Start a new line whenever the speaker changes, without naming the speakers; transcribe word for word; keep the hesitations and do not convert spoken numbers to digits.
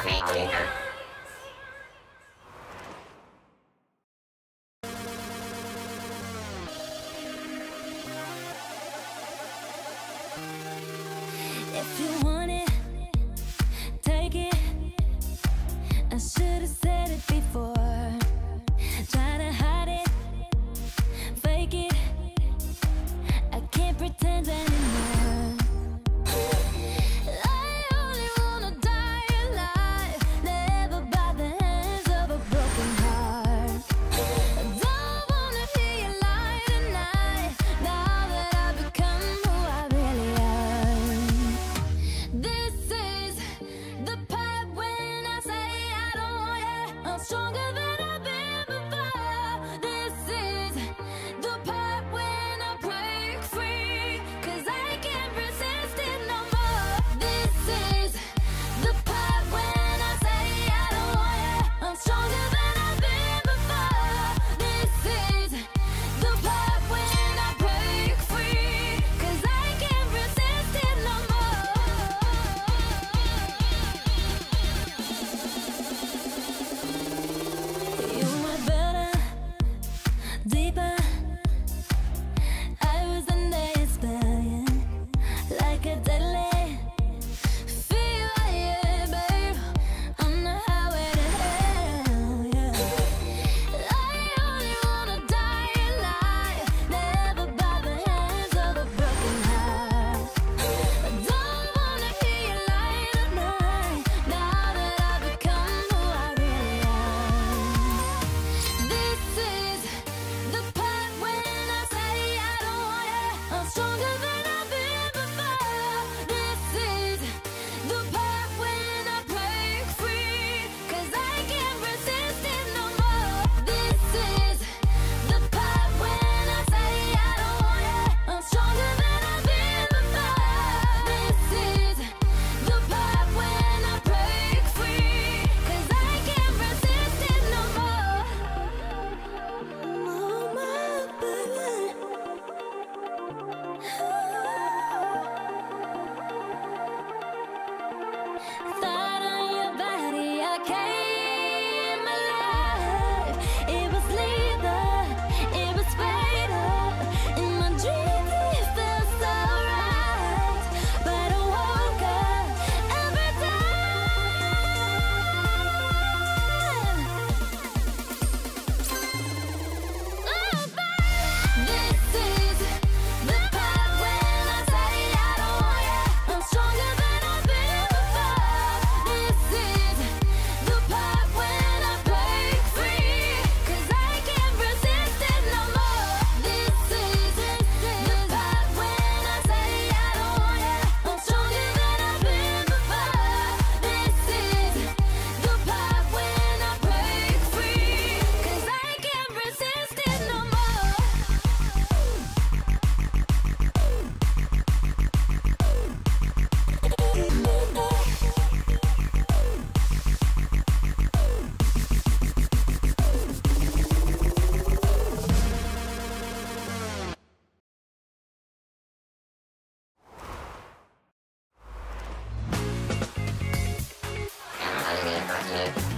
Creator.
If you want it, take it. I should have said it before. Try to hide it, fake it. I can't pretend anymore. I only wanna die alive, never by the hands of a broken heart. I don't wanna hear you lie tonight, now that I've become who I really am. This is the part when I say I don't want you. I'm stronger than I've been before. This is the part when I break free, 'cause I can't resist it no more. This is the part when I say I don't want you. I'm stronger than I've been before. This is the part when I break free, 'cause I can't resist it no more. You were better, deeper. I was under your spell, yeah. Like a deadly feel, yeah, babe. On the highway to hell, yeah. I only wanna die alive, never by the hands of a broken heart. I don't wanna hear you lie tonight, now that I've become who I really am. This is the part when I say I don't want you. I'm stronger than I've been before. This is the part when I break free, 'cause I can't resist it no more. This is the part when I say I don't want you. I'm stronger than I've been before. This is the part when I break free, 'cause I can't resist it no more. No more, baby. Thought on your body, I came alive. It was lethal, it was fatal. In my dreams it felt so right, but I woke up every time. Oh, baby. This is the part when I say I don't want you. I'm stronger than I've been before. This is the part when I break free, 'cause I can't resist it no more. This is the part when I say I don't want you. I'm stronger than I've been before. This is the part when I break free, 'cause I can't resist it no more.
Ariana Grande